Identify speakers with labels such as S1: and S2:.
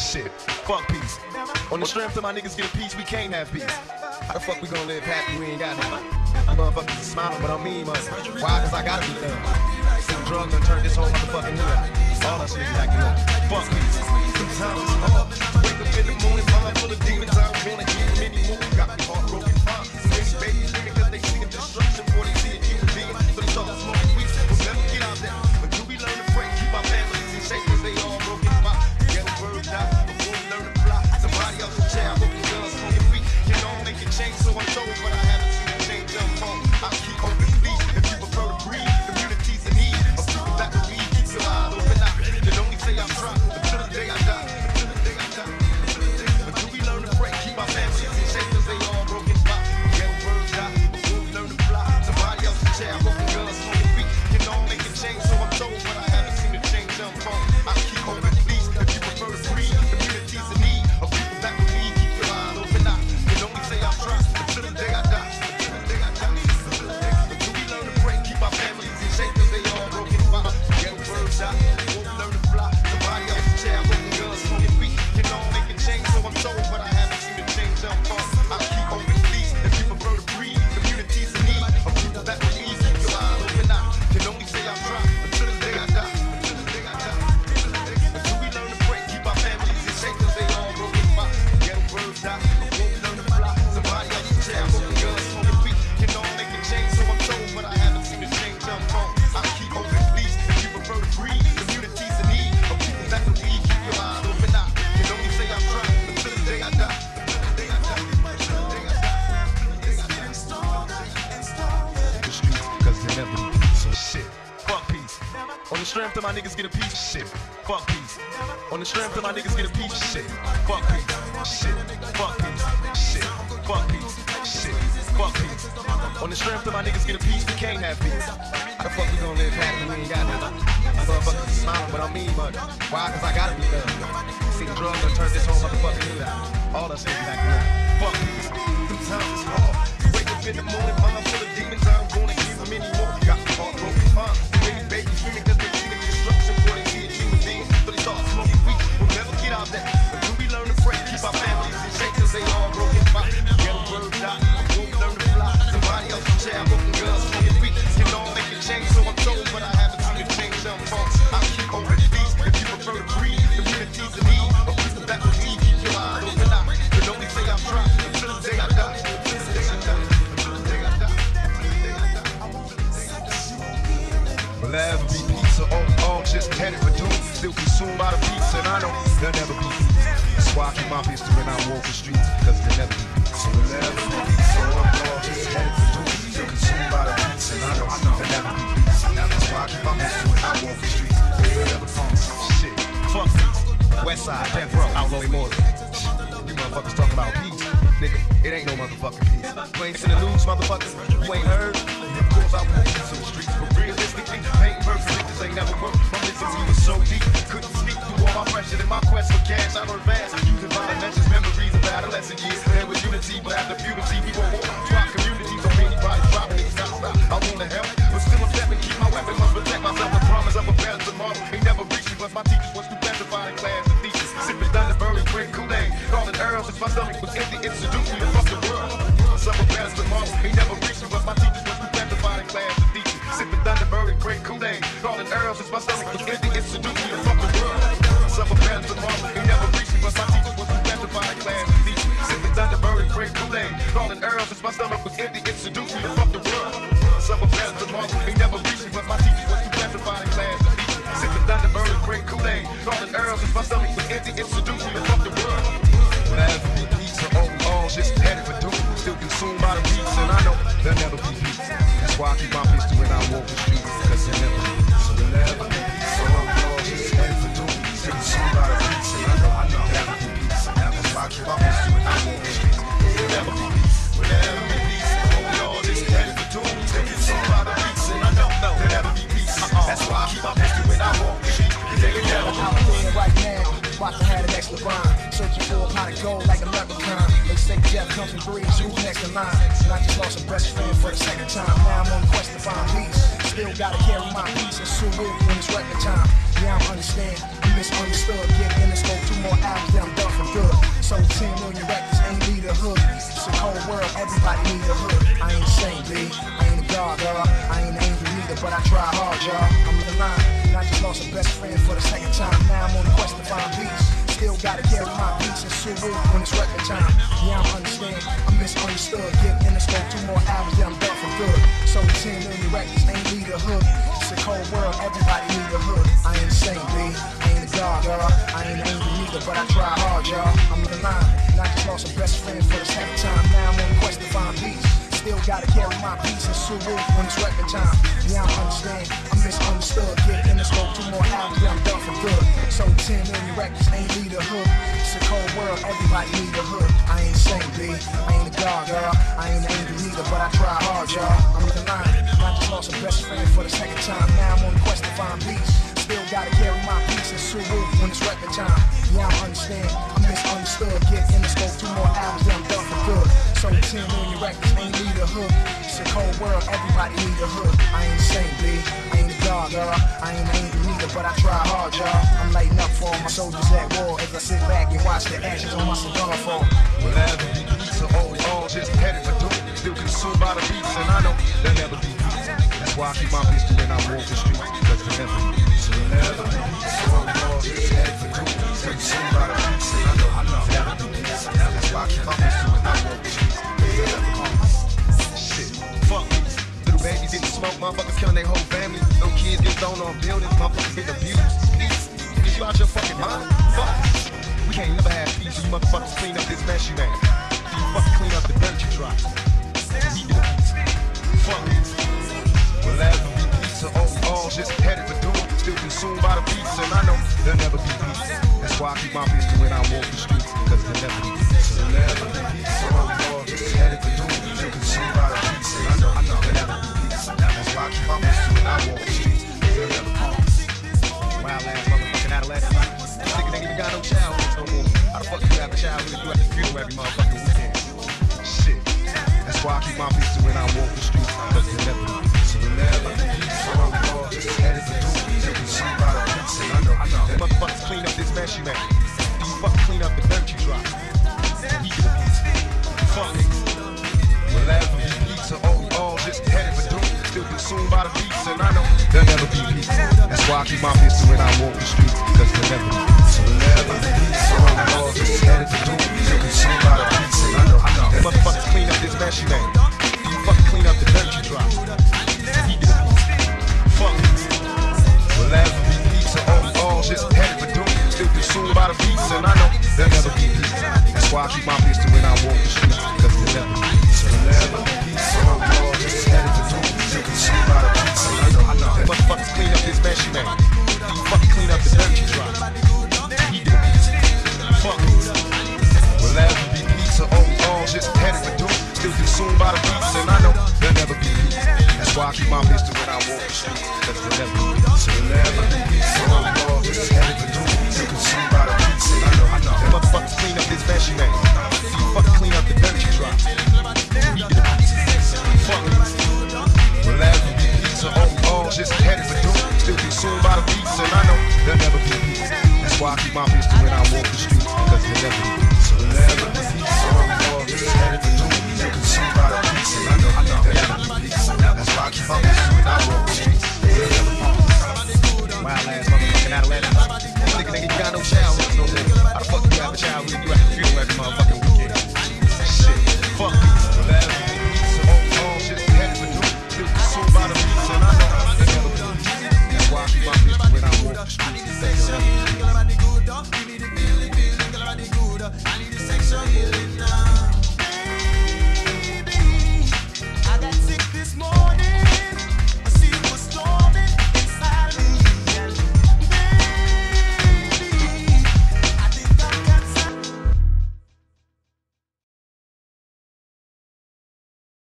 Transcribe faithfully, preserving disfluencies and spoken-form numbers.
S1: Shit, fuck peace. On the strength of my niggas get a piece, we can't have peace. How the fuck we gonna live happy? We ain't got none. Motherfuckers is smiling, but I mean much. Why? Cause I gotta be done. See the drug done turned this whole motherfucking hood out. All us niggas acting up. Fuck peace. Sometimes it's hard. Wake up in the morning, mind full of demons. I don't wanna hear them anymore. Got me heartbroken. Many babies screaming cause they see destruction before they see a human being. So they talk smoking weeks. We'll never get out there. But do we learn to pray? Keep our families in shape cause they all broken. Get a word out before we learn to fly. Somebody else will share. Broken guns on your feet. You know I'm making change, so I'm told, but I haven't seen a change on phone. I'll keep open, please. If you prefer to breathe, communities in need of people that believe. Keep your eyes open out. You don't say I'm trying until the day I die. Until the day I die. But do we learn to pray? Keep our families in shape cause they all broken. Get a word out before we learn to fly. Somebody else will share. Broken guns on your feet. You know I'm making change, so I'm told, but I haven't seen a change on phone. I'll keep open, please. If you prefer to breathe, communities in need of people that believe. Keep your eyes open out. You don't say I'm trying until the day I die. Until the day I die. But do we learn to pray? Keep our families in shape cause they all broken. Get a word out before we learn to fly. Somebody else will share. Broken guns on your feet. You know I'm making change, so I'm told, but I haven't seen a change on phone. I'll keep open, please. If you prefer to breathe, communities in need of people that believe. Keep your eyes open out. You don't say I'm trying until the day I die. Until the day I die. But do we learn to pray? Keep our families in shape cause they all broken. Get a word out before we learn to fly. Somebody else will share. Broken guns on your feet. You know I'm making change, so I'm told, but I haven't seen a change on phone. I'll keep open, please. If you prefer to breathe, communities in need of people that believe. Keep your eyes open out. You don't say I'm trying until the day I die. Until the day I die. Until the day I die. The streets, cause they never be peace. So shit, fuck peace. On the strength of my niggas get a piece. Shit, fuck peace. On the strength of my niggas get a piece. Shit, fuck peace. Shit, fuck peace. Shit, fuck peace. Shit, fuck peace. On the strength of my niggas get a piece, we can't have peace. How the fuck we gonna live happy? We ain't got none. Motherfuckers is smiling, but I mean much. Why? Cause I gotta be done. See the drug done turned this whole motherfucking hood out. All us niggas acting up. Fuck peace. Sometimes it's hard. Wake up in the morning, mind full of demons. I don't wanna hear them anymore. Got me heartbroken. Uh, many babies screaming cause they see the destruction before they see a human being. So they start smoking weed. We'll never get out there. But do we learn to pray? Keep our families in shape cause they all broken. Get a word out before we learn to fly. Somebody else will share. Broken guns on your feet. You know I'm making change, so I'm told, but I haven't seen a change on phone. I'll keep open, please. If you prefer to breathe, communities in need of people that believe. Keep your eyes open out. You don't say I'm trying until the day I die. Until the day I die. Until the day I die. Until the day I die. Will there ever be peace or all, all just headed for doom? Still consumed by the peace, and I know there'll never be peace. That's why I keep my pistol when I walk the streets, because there'll never be peace. So will there ever be peace or all just headed for doom? Still consumed by the peace, and I know there'll never be peace. That's why I keep my pistol when I walk the streets, because there'll never be peace. Shit, fuck peace. Westside, Death Row, Outlaw Immortal. You motherfuckers talking about peace. Nigga, it ain't no motherfucking peace. You ain't seen the news, motherfuckers. You ain't heard. Of course I walk peace in the streets, but realistically, pain perfect niggas ain't never worked. My misery was so deep, couldn't speak through all my pressure. In my quest for cash, I learned fast. Using violent measures, memories of adolescent years. There was unity, but after puberty, we won't walk to our communities. Or anybody dropping niggas out stop. I wanna help, but still I'm stepping, keep my weapon, must protect myself. The promise of a better tomorrow ain't never reached me, plus my teachers was too petrified in class and thesis. Sipping Thunderbird and drink Kool-Aid. Calling Earl since my stomach was empty, it seduced me to fuck the world. Some of better tomorrow ain't never reached me, plus my teachers was too petrified in class and thesis. Sipping Thunderbird and drink Kool-Aid. Calling Earl since my stomach was empty, it seduced me to fuck the world. Some of better tomorrow ain't never reached me, plus my teachers was too petrified in class and thesis. Sipping Thunderbird and drink Kool-Aid. Calling Earl since my stomach was empty, it seduced me to fuck the world. Some of better tomorrow ain't never reached me, plus my teachers was too petrified in class and thesis. Sipping Thunderbird and drink Kool-Aid. Calling Earl since my stomach was empty, it seduced me to fuck the world. Will there ever be peace or all, all just headed for doom? Still consumed by the peace, and I know there'll never be peace. That's why I keep my pistol when I walk the streets, cause there'll never be peace. So will there ever be peace or all, all just headed for doom? Still consumed by the peace, and I know, I know there'll never be peace. That's why I keep my pistol when I walk the streets, cause there'll never be peace. Will there ever be peace or all just headed for doom? Still consumed by the peace, and I know there'll never be peace. That's why I keep my pistol when I walk the streets, cause there'll never be peace.
S2: Right now, about to have the next LeBron, searching for a pot of gold like a leprechaun. They say Jeff comes in threes, who's next in line? And I just lost a best friend for the second time. Now I'm on the quest to find peace. Still gotta carry my peace and Suru when it's record time. Yeah, I'm understand, you misunderstood. Give Interscope two more albums, then I'm need the hood. I ain't a saint, B. I ain't a god, y'all. I ain't an angel neither, but I try hard, y'all. I'm in the line, and I just lost a best friend for the second time. Now I'm on the quest to find peace. Still gotta carry my peace and Suru when it's record time. Yeah, I understand, I'm misunderstood. Get in the scope, two more hours, then I'm done for good. So ten million records ain't need a hood. It's a cold world, everybody need a hood. I ain't a saint, B. I ain't a god, y'all. I ain't an angel neither, but I try hard, y'all. I'm in the line, and I just lost a best friend for the second time. Now I'm on the quest to find peace. Still gotta carry my peace and Suru when it's record time. Yeah, I understand, I'm misunderstood. Get in the scope, two more hours, then I'm done for good. So ten million records ain't need a hood. It's a cold world, everybody need a hood. I ain't saint, B. I ain't a god, y'all. I ain't an angel neither, but I try hard, y'all. I'm in the line, and I just lost a best friend for the second time. Now I'm on the quest to find peace. Still gotta carry my peace and Suru when it's record time. Yeah, I understand, I'm misunderstood. Get in the scope, two more hours, then I'm done for good. So ten million records ain't need a hood. It's a cold world, everybody need a hood. I ain't a saint, B. I ain't a god, y'all. I ain't an angel neither, but I try hard, y'all. I'm lighting up for all my soldiers at war as I sit back and watch the ashes on my cigar fall.
S1: Well, never be peace or all, all just headed for doom. Still consumed by the beats, and I know there'll never be peace. That's why I keep my pistol when I walk the street, cause there'll never be peace. So there'll never be peace or all just headed for doom. Still consumed by the beats, and I know there'll never be peace. That's why I keep my pistol when I walk the street, cause there'll never be peace. Shit, fuck peace. Little babies getting smoked, motherfuckers killing their whole family. Little kids get thrown on buildings, motherfuckers get abused. Peace, get you out your fucking mind. Fuck. We can't never have peace, so you motherfuckers clean up this mess you made. You fucking clean up the dirt you drop. We get a peace. Fuck it. Well, never be peace or all, all just headed for doom. Still consumed by the beats, and I know there'll never be peace. That's why I keep my pistol when I walk the streets, cause there'll never be peace. So there'll never be peace or all, just headed for doom. Still consumed by the beats, and I know, I know there'll never be peace. That's why I keep my pistol when I walk the streets, cause there'll never be peace. Wild ass motherfucking adolescent. This nigga ain't even got no childhood no more. How the fuck you have a childhood if you at the funeral every motherfucking weekend? Shit. That's why I keep my pistol when I walk the streets, cause there'll never be peace. So there'll never be peace or all, just headed for doom. Still consumed by the beats, and I know, I know. Them motherfuckers clean up this mess you made. You fucking clean up the dirt you drop. We get a peace. Fuck it. Well, never be peace or all, all just headed for doom. Still consumed by the beats, and I know there'll never be peace. That's why I keep my pistol when I walk the streets, cause there'll never be peace. So there'll never be peace or all, just headed for doom. Still consumed by the beats, and I know, I know. Them motherfuckers clean up this mess you made. You fucking clean up the dirt you drop. We get a peace. Fuck it. Well, never be peace or all, all just headed for doom. Still consumed by the beats, and I know there'll never be peace. That's why I keep my pistol when I walk the streets, cause there'll never be peace. So there'll never be peace or all, just headed for doom. Still consumed by the beats, and I know, I know. Them motherfuckers clean up this mess you made. You fucking clean up the dirt you drop. We get a peace. Fuck it. Well, never be peace or all, all just headed for doom. Still consumed by the beats, and I know there'll never be peace. That's why I keep my pistol when I walk the streets, cause there'll never be peace. So there'll never